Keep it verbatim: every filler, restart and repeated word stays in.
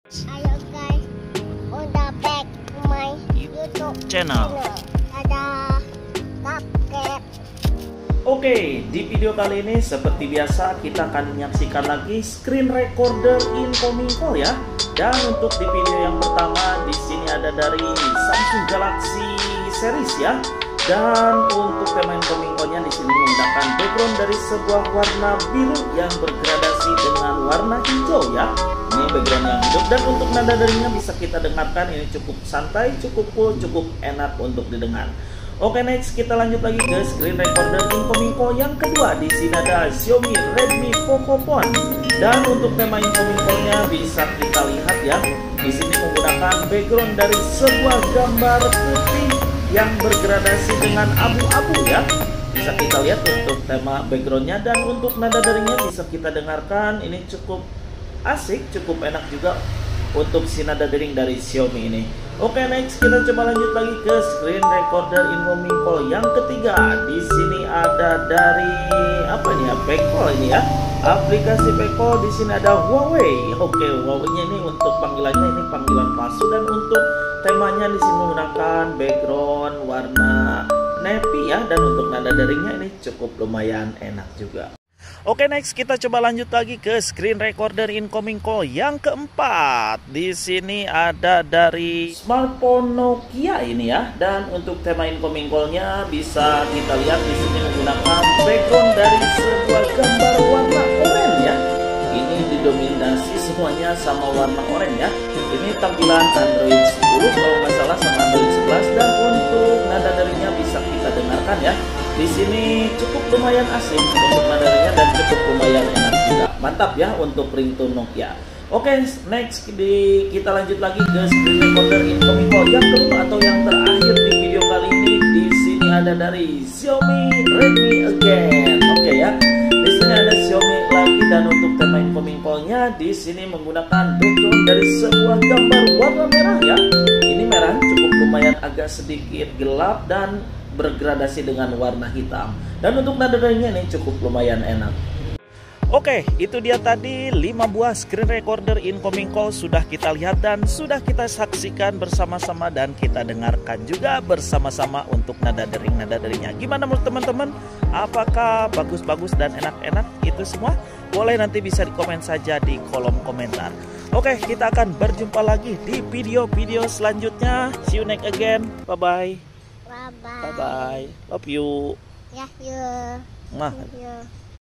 Halo guys, udah back to my YouTube channel. Ada kakek. Oke, di video kali ini seperti biasa kita akan menyaksikan lagi screen recorder incoming call ya. Dan untuk di video yang pertama di sini ada dari Samsung Galaxy series ya. Dan untuk tema incoming call-nya di sini menggunakan background dari sebuah warna biru yang bergradasi dengan warna hijau ya. Ini background yang hidup dan untuk nada darinya bisa kita dengarkan, ini cukup santai, cukup cool, cukup enak untuk didengar. Oke, next kita lanjut lagi ke screen recorder incoming call yang kedua. Di sini ada Xiaomi Redmi Poco Phone. Dan untuk tema incoming call-nya bisa kita lihat ya. Di sini menggunakan background dari sebuah gambar putih yang bergradasi dengan abu-abu ya. Bisa kita lihat untuk tema backgroundnya dan untuk nada darinya bisa kita dengarkan. Ini cukup asik, cukup enak juga untuk si nada dering dari Xiaomi ini. Oke, next kita coba lanjut lagi ke screen recorder incoming call yang ketiga. Di sini ada dari apa ini ya? Paycall ini ya. Aplikasi Paycall di sini ada Huawei. Oke, Huawei-nya ini untuk panggilannya ini panggilan palsu dan untuk temanya di sini menggunakan background warna navy ya dan untuk nada deringnya ini cukup lumayan enak juga. Oke, next kita coba lanjut lagi ke screen recorder incoming call yang keempat. Di sini ada dari smartphone Nokia ini ya. Dan untuk tema incoming call-nya bisa kita lihat di sini menggunakan background dari sebuah gambar warna oranye ya. Ini didominasi semuanya sama warna oranye ya. Ini tampilan Android sepuluh kalau nggak salah sama Android sebelas dan untuk nada darinya bisa kita dengarkan ya. Di sini cukup lumayan asing untuk nadanya dan cukup lumayan enak juga. Mantap ya untuk ringtone Nokia. Oke, next di, kita lanjut lagi ke screen recorder incoming call yang kedua atau yang terakhir di video kali ini. Di sini ada dari Xiaomi Redmi again. Oke ya. Di sini ada Xiaomi lagi dan untuk tema incoming call-nya di sini menggunakan background dari sebuah gambar warna merah ya. Ini merah cukup lumayan agak sedikit gelap dan bergradasi dengan warna hitam. Dan untuk nada darinya ini cukup lumayan enak. Oke, itu dia tadi lima buah screen recorder incoming call sudah kita lihat dan sudah kita saksikan bersama-sama dan kita dengarkan juga bersama-sama untuk nada dering-nada deringnya. Gimana menurut teman-teman? Apakah bagus-bagus dan enak-enak itu semua? Boleh nanti bisa di komen saja di kolom komentar. Oke, kita akan berjumpa lagi di video-video selanjutnya. See you next again. Bye-bye. Bye bye. Bye bye. Love you. Ya, you. Mwah. You.